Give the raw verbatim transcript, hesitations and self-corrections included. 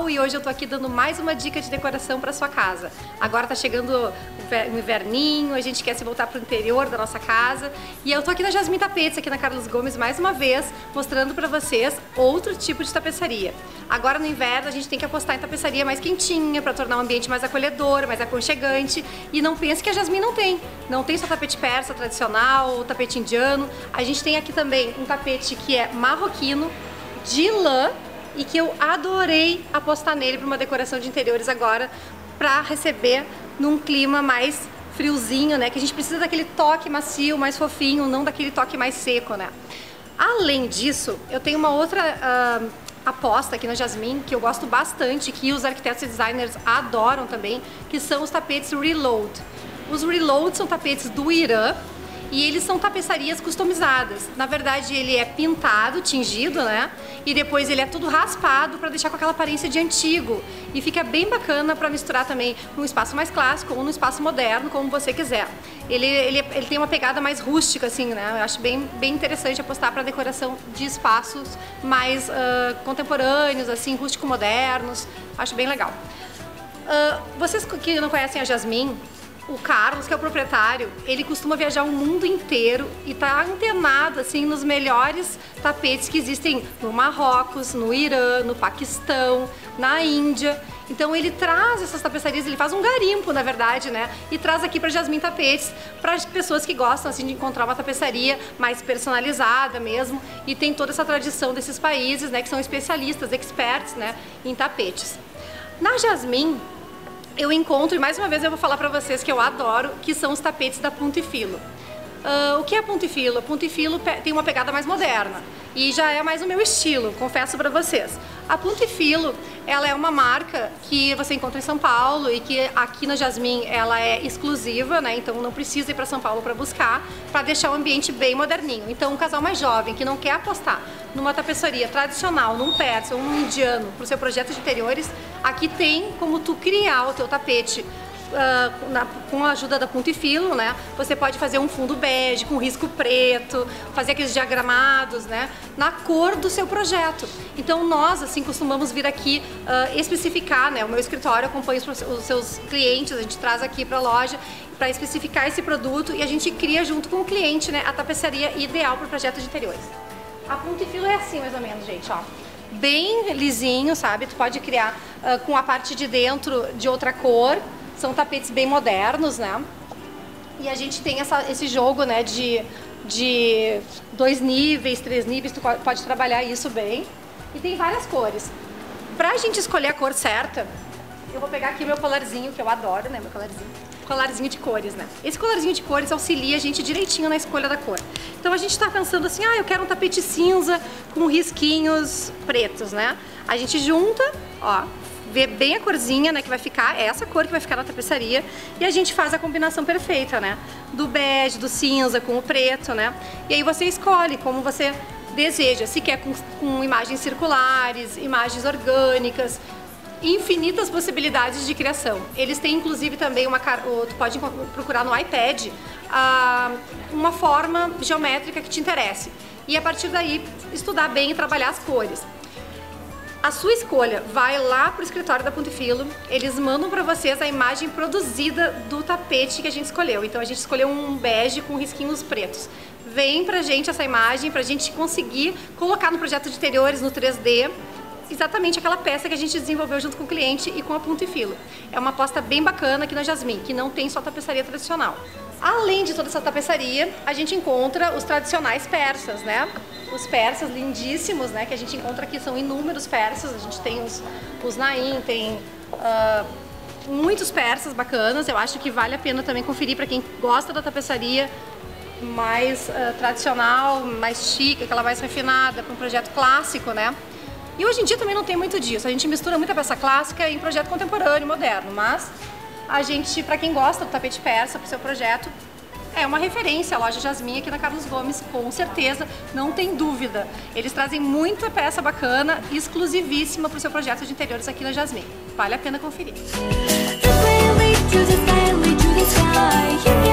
canal e hoje eu tô aqui dando mais uma dica de decoração para sua casa. Agora tá chegando o inverninho, a gente quer se voltar pro interior da nossa casa e eu tô aqui na Jasmin Tapetes, aqui na Carlos Gomes, mais uma vez, mostrando para vocês outro tipo de tapeçaria. Agora no inverno a gente tem que apostar em tapeçaria mais quentinha para tornar o ambiente mais acolhedor, mais aconchegante, e não pense que a Jasmin não tem. Não tem só tapete persa tradicional, tapete indiano. A gente tem aqui também um tapete que é marroquino, de lã, e que eu adorei apostar nele para uma decoração de interiores agora, para receber num clima mais friozinho, né? Que a gente precisa daquele toque macio, mais fofinho, não daquele toque mais seco, né? Além disso, eu tenho uma outra uh, aposta aqui na Jasmin, que eu gosto bastante, que os arquitetos e designers adoram também, que são os tapetes Reload. Os Reload são tapetes do Irã, e eles são tapeçarias customizadas. Na verdade, ele é pintado, tingido, né? E depois ele é tudo raspado para deixar com aquela aparência de antigo. E fica bem bacana para misturar também num espaço mais clássico ou num espaço moderno, como você quiser. Ele, ele, ele tem uma pegada mais rústica, assim, né? Eu acho bem, bem interessante apostar para decoração de espaços mais uh, contemporâneos, assim, rústico-modernos. Acho bem legal. Uh, vocês que não conhecem a Jasmin, o Carlos, que é o proprietário, ele costuma viajar o mundo inteiro e tá antenado assim nos melhores tapetes que existem no Marrocos, no Irã, no Paquistão, na Índia. Então ele traz essas tapeçarias, ele faz um garimpo, na verdade, né? E traz aqui para Jasmin Tapetes, para as pessoas que gostam assim de encontrar uma tapeçaria mais personalizada mesmo, e tem toda essa tradição desses países, né, que são especialistas, experts, né, em tapetes. Na Jasmin eu encontro, e mais uma vez eu vou falar para vocês que eu adoro, que são os tapetes da Punto e Filo. Uh, o que é Punto e Filo? A Punto e Filo tem uma pegada mais moderna e já é mais o meu estilo, confesso para vocês. A Punto e Filo, ela é uma marca que você encontra em São Paulo e que aqui na Jasmin ela é exclusiva, né? Então não precisa ir para São Paulo para buscar, para deixar o ambiente bem moderninho. Então um casal mais jovem que não quer apostar numa tapeçaria tradicional, num persa ou num indiano para o seu projeto de interiores, aqui tem como tu criar o teu tapete. Uh, na, com a ajuda da Punto e Filo, né? Você pode fazer um fundo bege com risco preto, fazer aqueles diagramados, né? Na cor do seu projeto. Então nós, assim, costumamos vir aqui uh, especificar, né? O meu escritório acompanha os, os seus clientes, a gente traz aqui para a loja para especificar esse produto e a gente cria junto com o cliente, né? A tapeçaria ideal para o projeto de interiores. A Punto e Filo é assim, mais ou menos, gente, ó. Bem lisinho, sabe? Tu pode criar uh, com a parte de dentro de outra cor. São tapetes bem modernos, né? E a gente tem essa, esse jogo, né, de, de dois níveis, três níveis, tu pode trabalhar isso bem. E tem várias cores. Pra gente escolher a cor certa, eu vou pegar aqui meu colarzinho, que eu adoro, né, meu colarzinho. Colarzinho de cores, né? Esse colarzinho de cores auxilia a gente direitinho na escolha da cor. Então a gente tá pensando assim, ah, eu quero um tapete cinza com risquinhos pretos, né? A gente junta, ó, vê bem a corzinha, né, que vai ficar, é essa cor que vai ficar na tapeçaria, e a gente faz a combinação perfeita, né, do bege, do cinza com o preto, né, e aí você escolhe como você deseja, se quer com, com imagens circulares, imagens orgânicas, infinitas possibilidades de criação. Eles têm inclusive também uma, tu pode procurar no iPad uh, uma forma geométrica que te interesse, e a partir daí estudar bem e trabalhar as cores. A sua escolha vai lá para o escritório da Punto e Filo, eles mandam para vocês a imagem produzida do tapete que a gente escolheu. Então a gente escolheu um bege com risquinhos pretos. Vem pra gente essa imagem, pra gente conseguir colocar no projeto de interiores, no três D, exatamente aquela peça que a gente desenvolveu junto com o cliente e com a Punto e Filo. É uma aposta bem bacana aqui na Jasmin, que não tem só tapeçaria tradicional. Além de toda essa tapeçaria, a gente encontra os tradicionais persas, né? Os persas lindíssimos, né? Que a gente encontra aqui, são inúmeros persas. A gente tem os, os naim, tem uh, muitos persas bacanas. Eu acho que vale a pena também conferir para quem gosta da tapeçaria mais uh, tradicional, mais chique, aquela mais refinada, para um projeto clássico, né? E hoje em dia também não tem muito disso. A gente mistura muita peça clássica em projeto contemporâneo, moderno, mas a gente, para quem gosta do tapete persa para o seu projeto, é uma referência a loja Jasmin aqui na Carlos Gomes, com certeza, não tem dúvida. Eles trazem muita peça bacana, exclusivíssima para o seu projeto de interiores aqui na Jasmin. Vale a pena conferir.